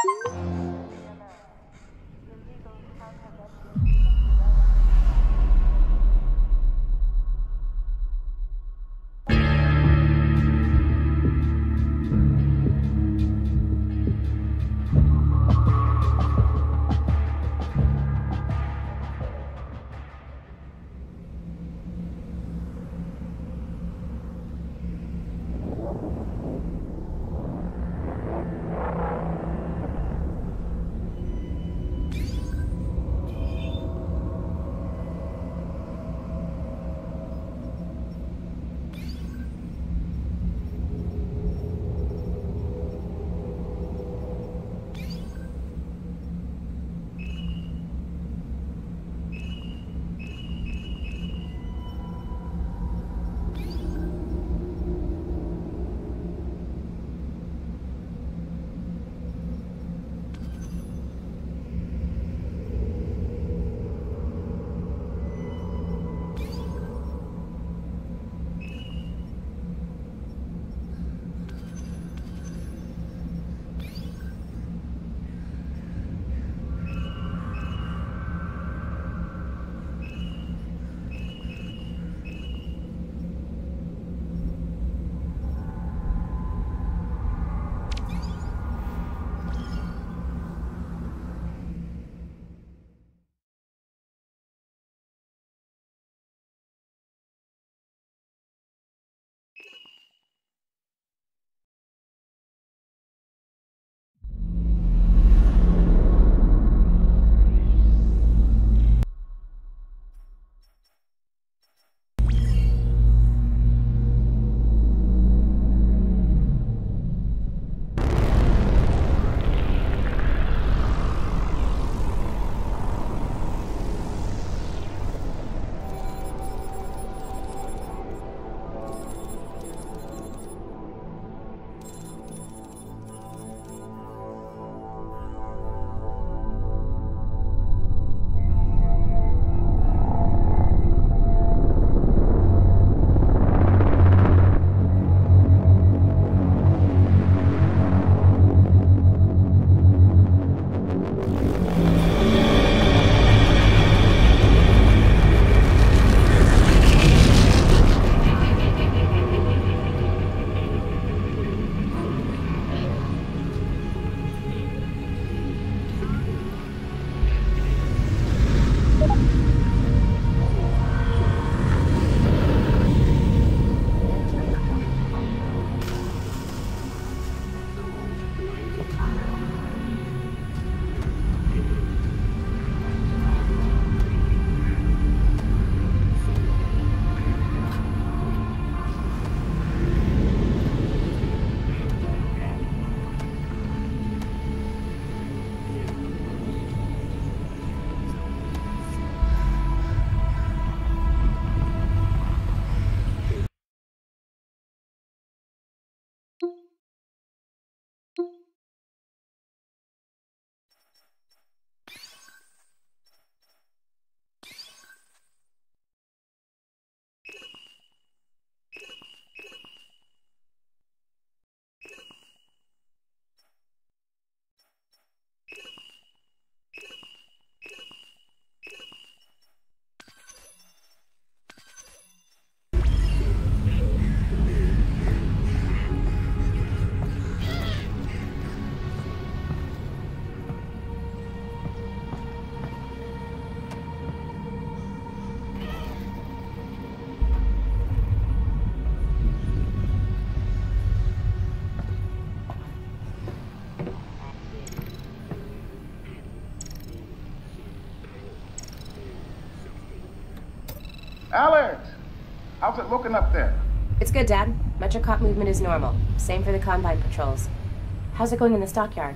Alyx! How's it looking up there? It's good, Dad. Metrocop movement is normal. Same for the Combine patrols. How's it going in the stockyard?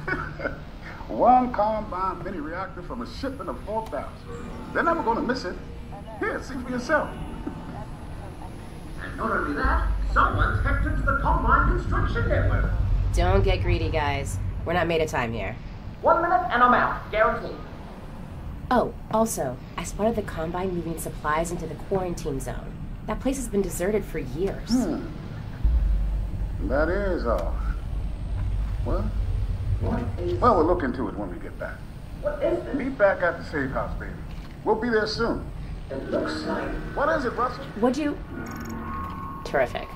One Combine mini reactor from a shipment of 4,000. They're never going to miss it. Here, see for yourself. And not only that, someone's hacked into the Combine construction network. Don't get greedy, guys. We're not made of time here. 1 minute and I'm out, guaranteed. Oh, also, I spotted the Combine moving supplies into the quarantine zone. That place has been deserted for years. That is odd. Well, What is... Well, we'll look into it when we get back. What is this? Meet back at the safe house, baby. We'll be there soon. It looks like... What is it, Russell? Would you? Terrific.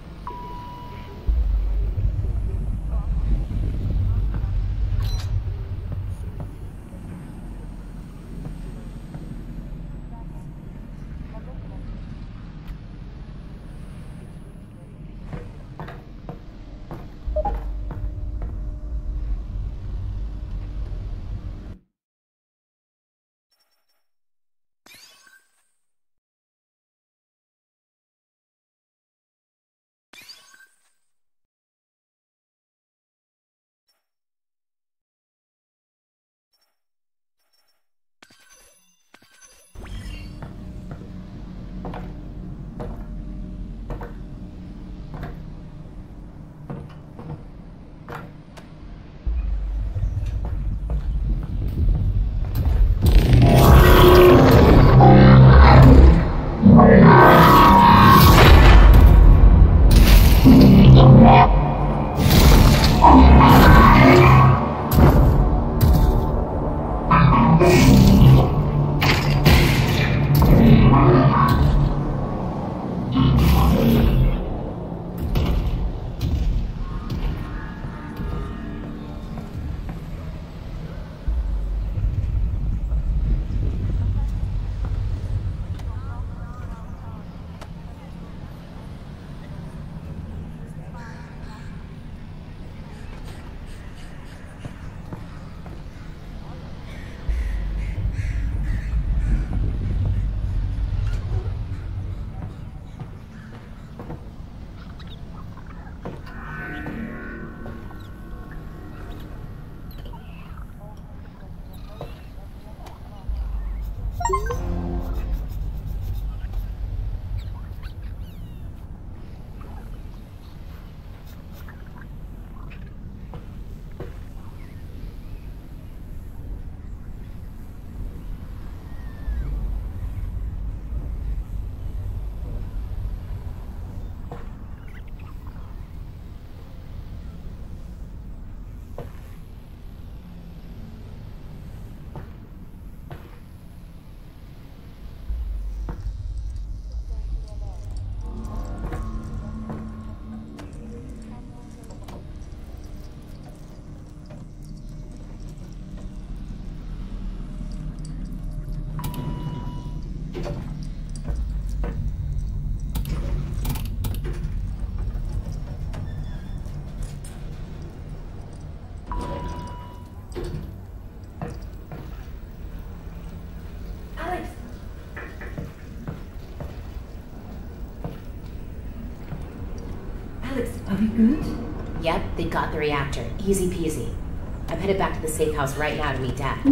Alyx, are we good? Yep, they got the reactor. Easy peasy. I'm headed back to the safe house right now to meet Dad.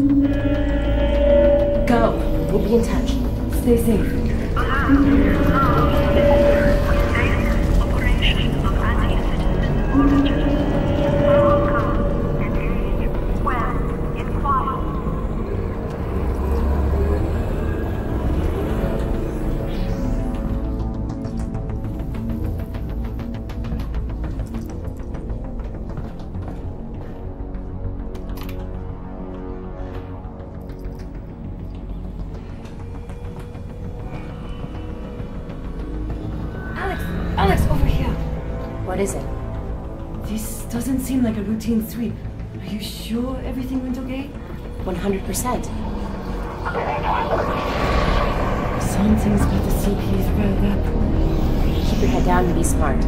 Go! We'll be in touch. Stay safe. Operation of anti-citizen origin. Welcome and age when inquired. Alyx, over here. What is it? This doesn't seem like a routine sweep. Are you sure everything went okay? 100%. Something's about the CP is riled up. Keep your head down and be smart.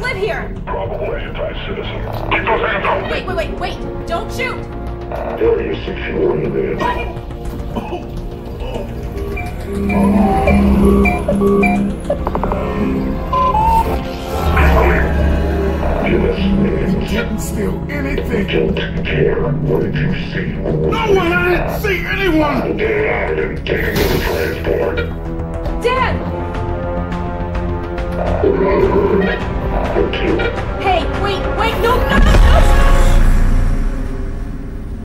live here! Probable anti-citizen. Keep those hands up! Wait! Don't shoot! Very secure in there. Didn't steal anything. Don't care. What did you see? No one! I didn't see anyone! Get out and take another transport. Dad! Hey, wait!